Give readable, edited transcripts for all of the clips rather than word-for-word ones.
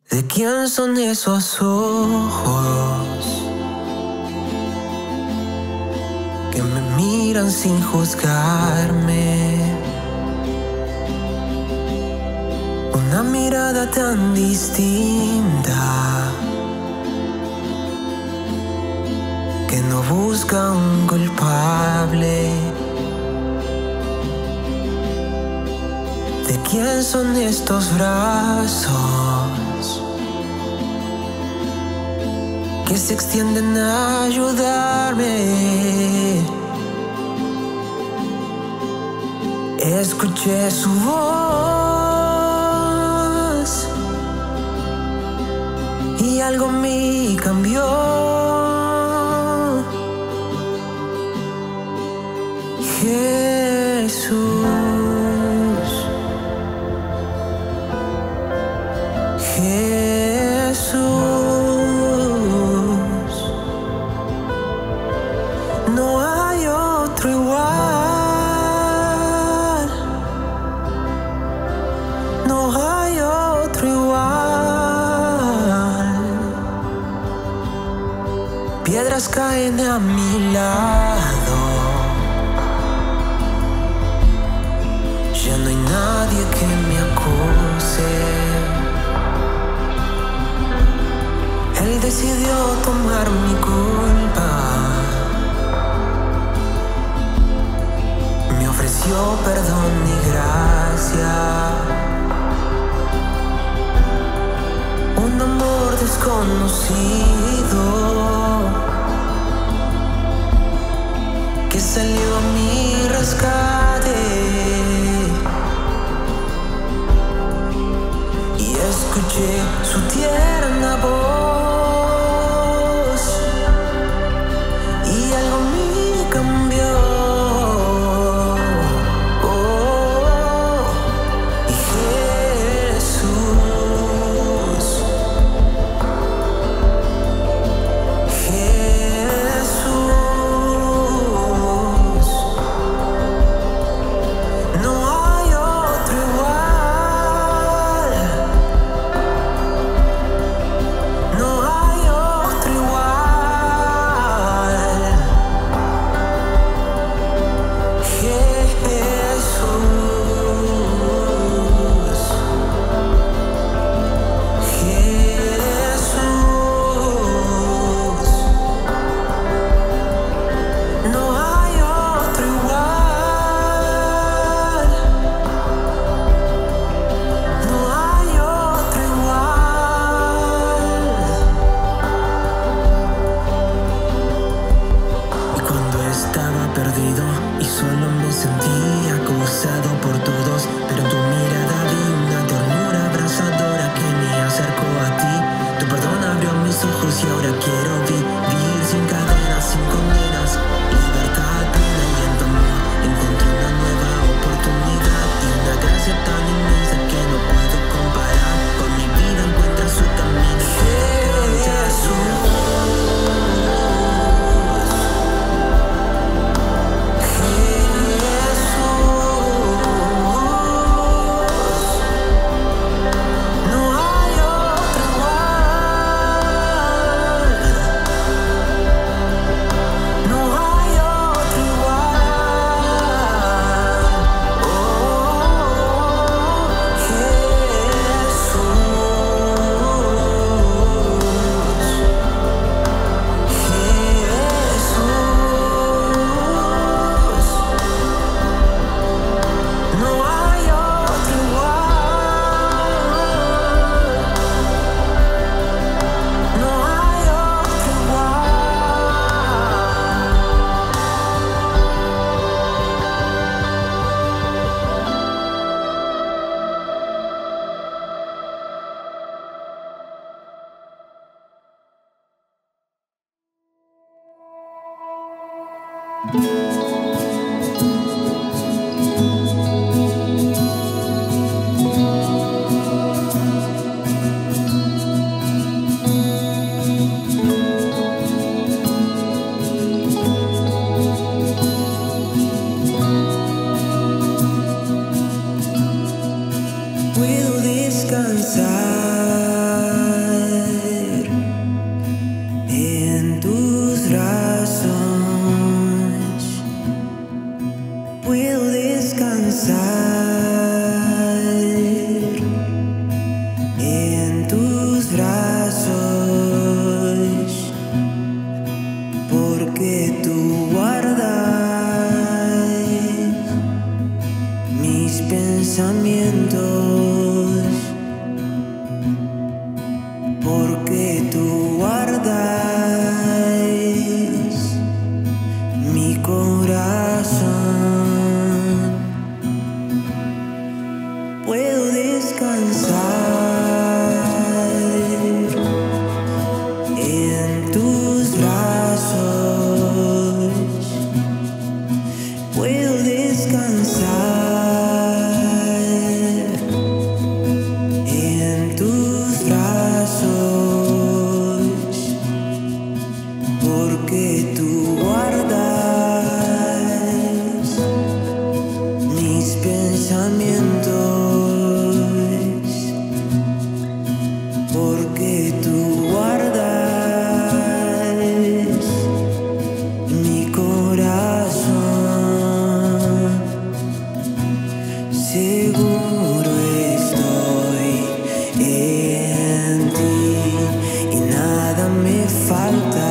¿De quién son esos ojos que me miran sin juzgarme? Una mirada tan distinta que no busca un culpable. ¿De quién son estos brazos que se extienden a ayudarme? Escuché su voz y algo me cambió. Jesús, Jesús, no hay otro igual, no hay otro igual. Piedras caen a mi lado, ya no hay nadie que me acuse. Él decidió tomar mi culpa, me ofreció perdón y gracia, un amor desconocido que salió a mi rescate. Y escuché su tierna voz y algo me cambió. Y Jesús, Jesús, no hay otro igual, no hay otro igual. Jesús, Jesús, no hay otro igual, no hay otro igual. Y cuando estaba perdido y solo me sentía acusado por todos, pero en tu mirada vi una ternura abrazadora que me acercó a ti. Tu perdón abrió mis ojos y ahora quiero vivir sin cadenas, sin condenas, libertad plena, y en tu amor encontré una nueva oportunidad y una gracia tan inmensa que no puedo comparar. Con mi vida encuentra su camino. No hay otro igual, no hay otro igual. Oh, Jesús, no hay otro igual, no hay otro puedo descansar pensamientos, porque tú guardas mi corazón. Puedo descansar en tus brazos, puedo descansar en tus brazos, porque tú guardas mis pensamientos, porque tú guardas mi corazón. Seguro estoy en ti y nada me falta.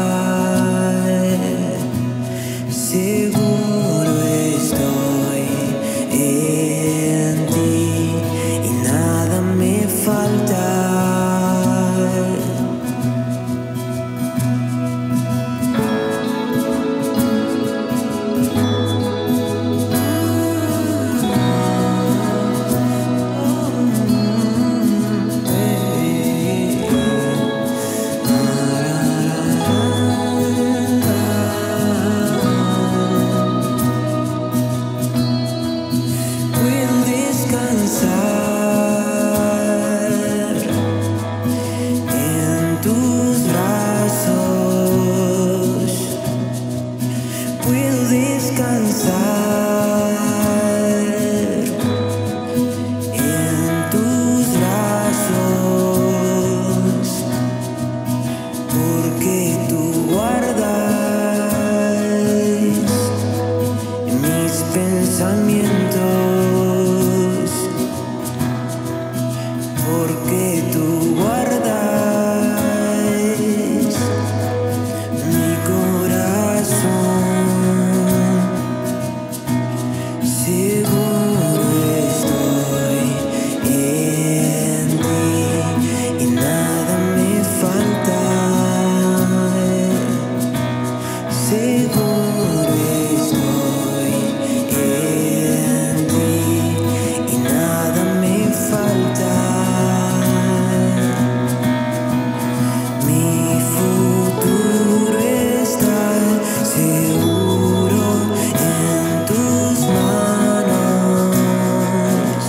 Seguro estoy en ti y nada me falta. Puedo descansar en tus brazos, puedo descansar en tus brazos, porque tú guardas mis pensamientos, porque tú guardas mi corazón. Seguro estoy en ti y nada me falta. Seguro estoy en ti y nada me falta. Mi futuro está seguro en tus manos.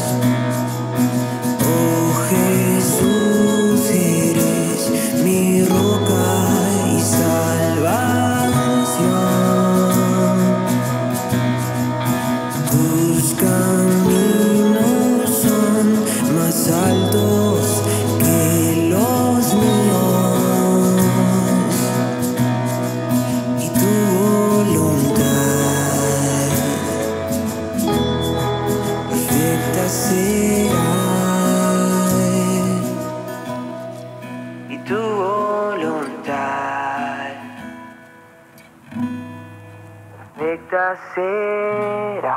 Oh Jesús, eres mi roca y salvación. Tus caminos son más altos que los míos, y tu voluntad perfecta será, y tu voluntad perfecta será.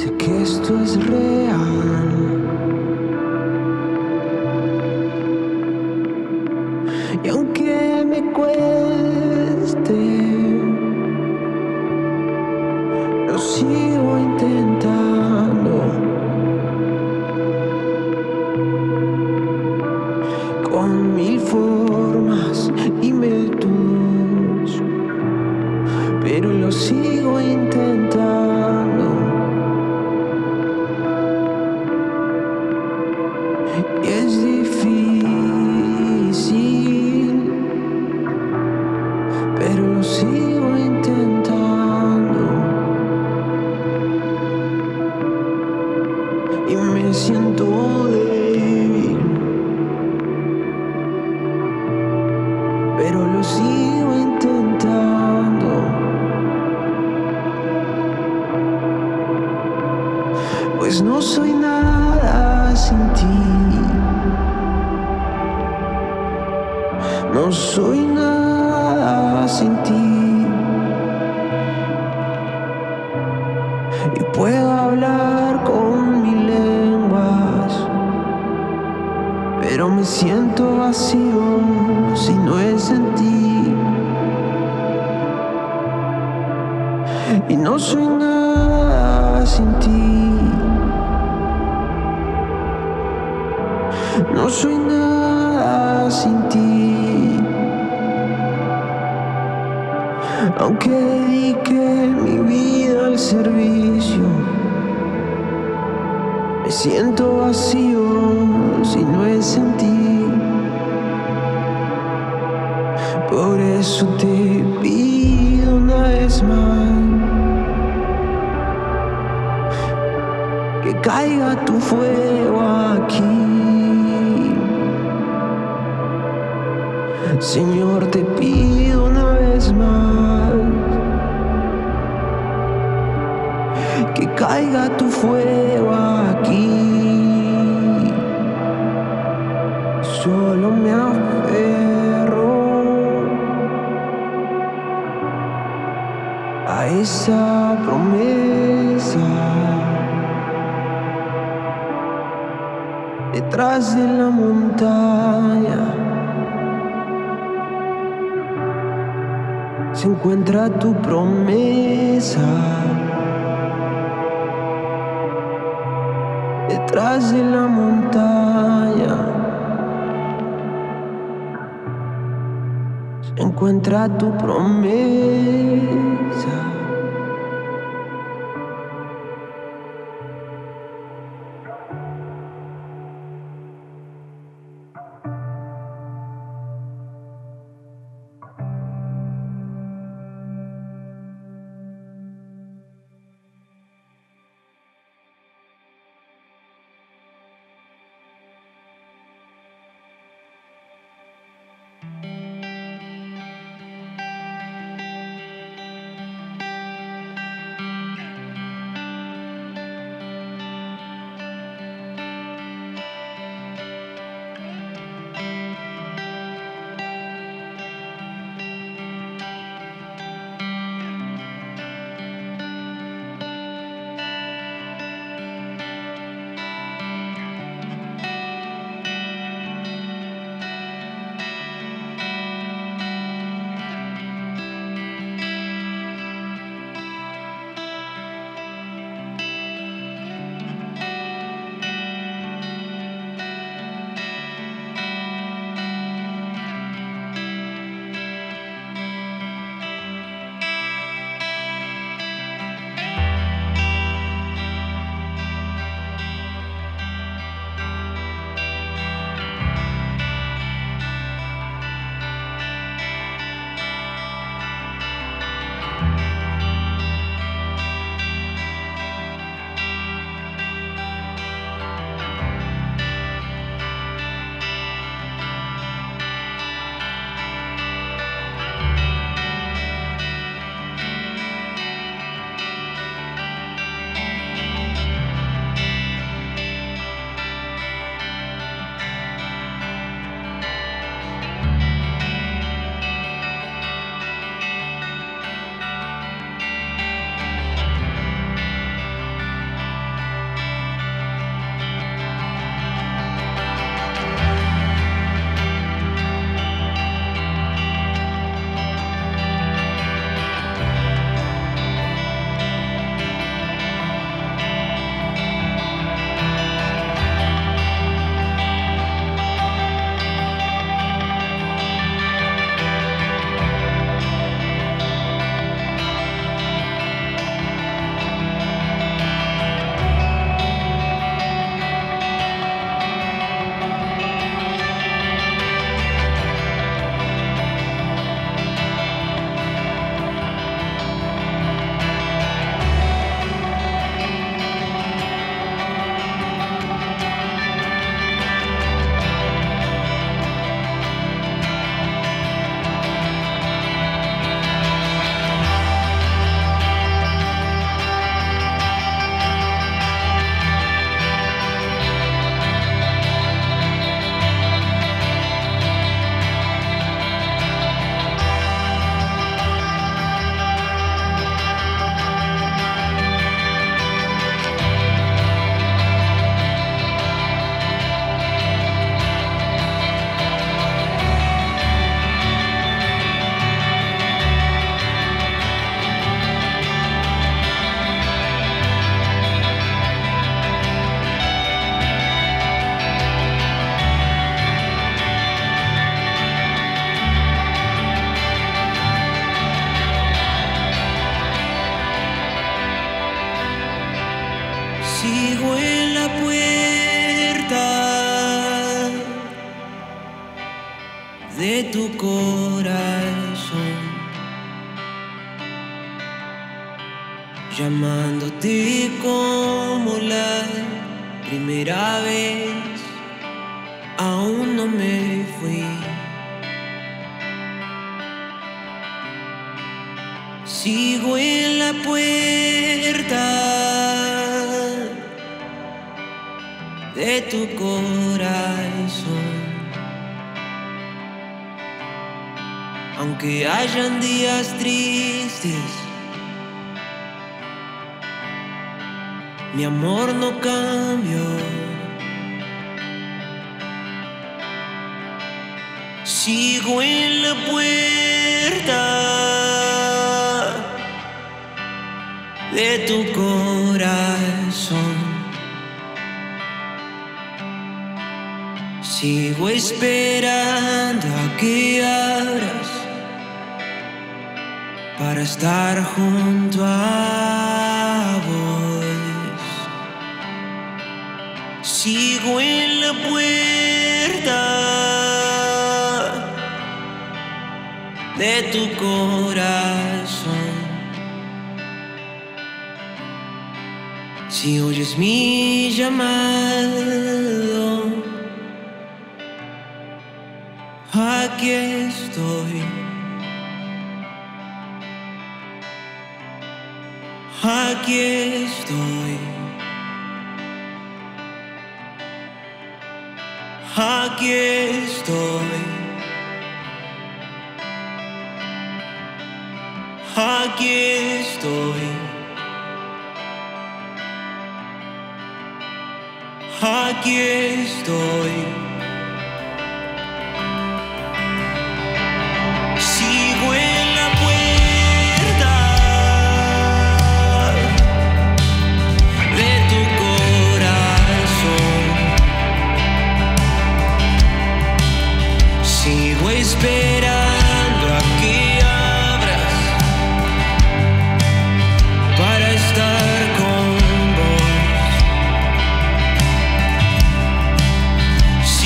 Sé que esto es real. Y aunque me cueste, lo sigo intentando. Con mil formas y métodos, pero lo sigo intentando. Y es difícil, pero lo sigo intentando. Y me siento débil, pero lo sigo intentando. Pues no soy nada sin ti. No soy nada sin ti. Y puedo hablar con mil lenguas, pero me siento vacío si no es en ti. Y no soy nada sin ti. No soy nada sin ti. Aunque dedique mi vida al servicio, me siento vacío si no es en ti. Por eso te pido una vez más que caiga tu fuego aquí. Señor, te pido una vez más que caiga tu fuego aquí. Solo me aferro a esa promesa detrás de la montaña. Se encuentra tu promesa detrás de la montaña. Se encuentra tu promesa. Sigo en la puerta de tu corazón, llamándote como la primera vez. Aún no me fui. Sigo en la puerta de tu corazón, aunque hayan días tristes, mi amor no cambió. Sigo en la puerta de tu corazón, sigo esperando a que abras para estar junto a vos. Sigo en la puerta de tu corazón. Si oyes mi llamado, aquí estoy. Aquí estoy. Aquí estoy. Aquí estoy. Aquí estoy. Sigo en la puerta de tu corazón. Sigo esperando a que abras para estar con vos.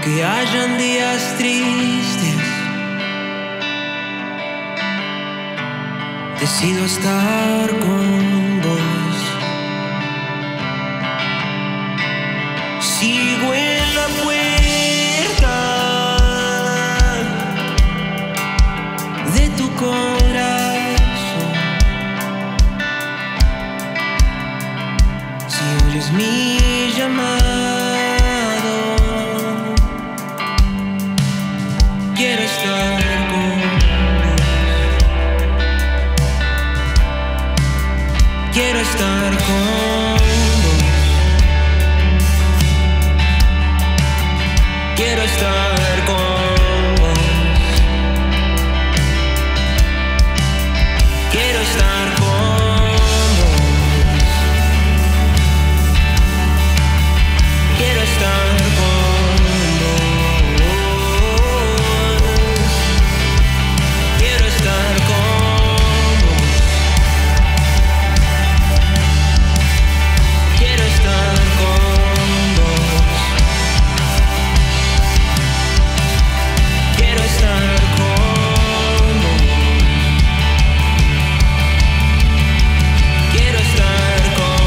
aunque hayan días tristes, decido estar con vos. Sigo en la puerta de tu corazón. Si oyes mi llamado, quiero estar con vos. Quiero estar con vos. Quiero estar con vos. Quiero estar con vos. Quiero estar con vos. Quiero estar con vos. Quiero estar con vos. Quiero estar con vos. Quiero estar con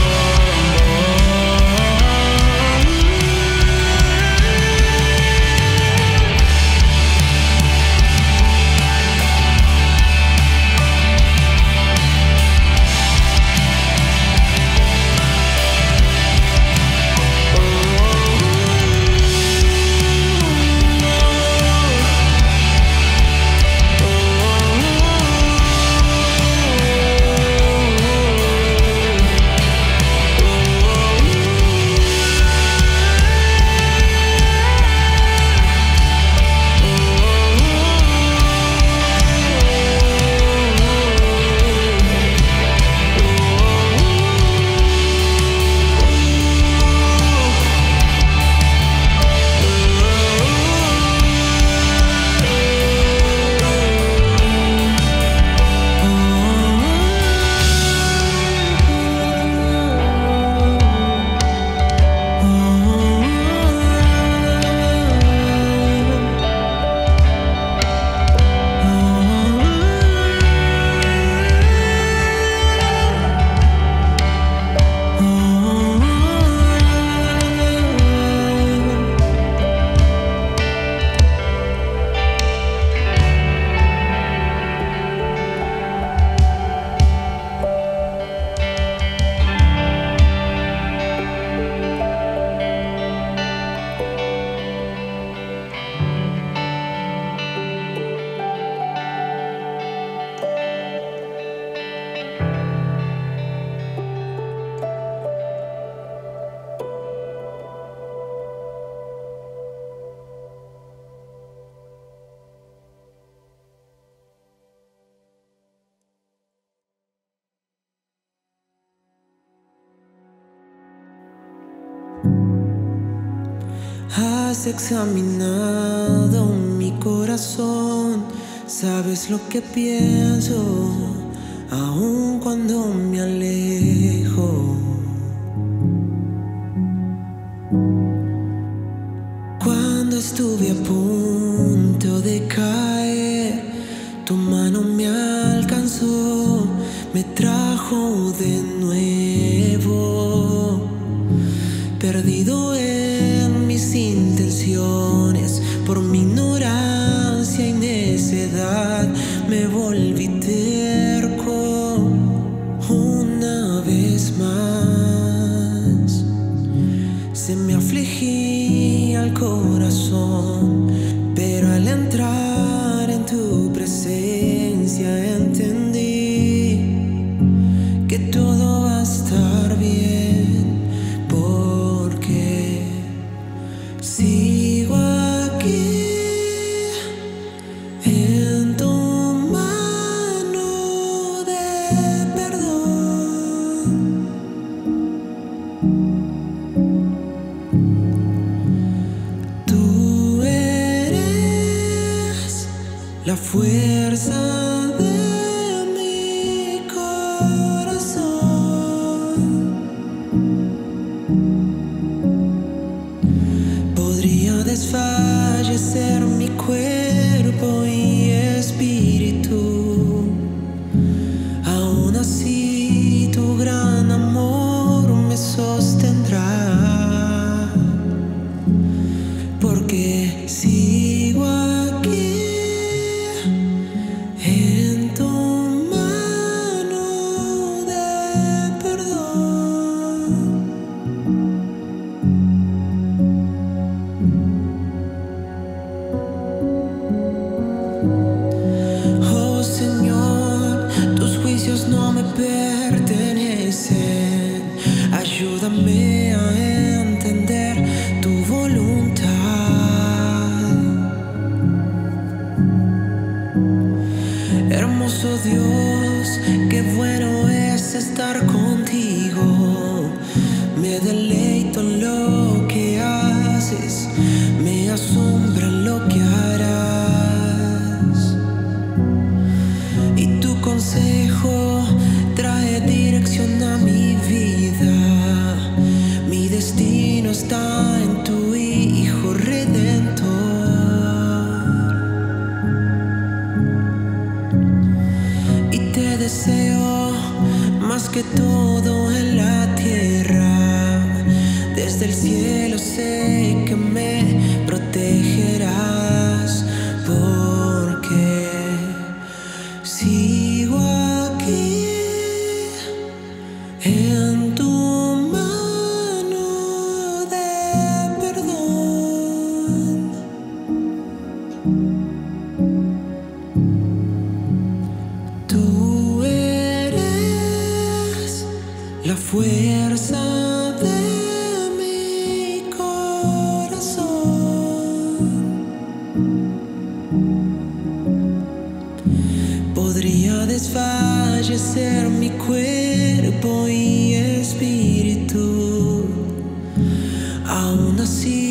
Has examinado mi corazón, sabes lo que pienso, aun cuando me alejo. Cuando estuve a punto de caer, tu mano me alcanzó, me trajo de nuevo. Perdido en mis intenciones, por mi ignorancia y necedad, me volví terco una vez más. Se me afligía el corazón, pero al entrar en tu presencia entendí que todo va a estar bien, porque sigo aquí en tu mano de perdón. Tú eres la fuerza de mi corazón. Podría desfallecer está en tu Hijo Redentor. Y te deseo más que todo en la tierra. Desde el cielo sé que me protegerás, porque sigo aquí en tu mano de perdón. Tú eres la fuerza de mi corazón. Podría desfallecer mi cuerpo y espíritu, aún así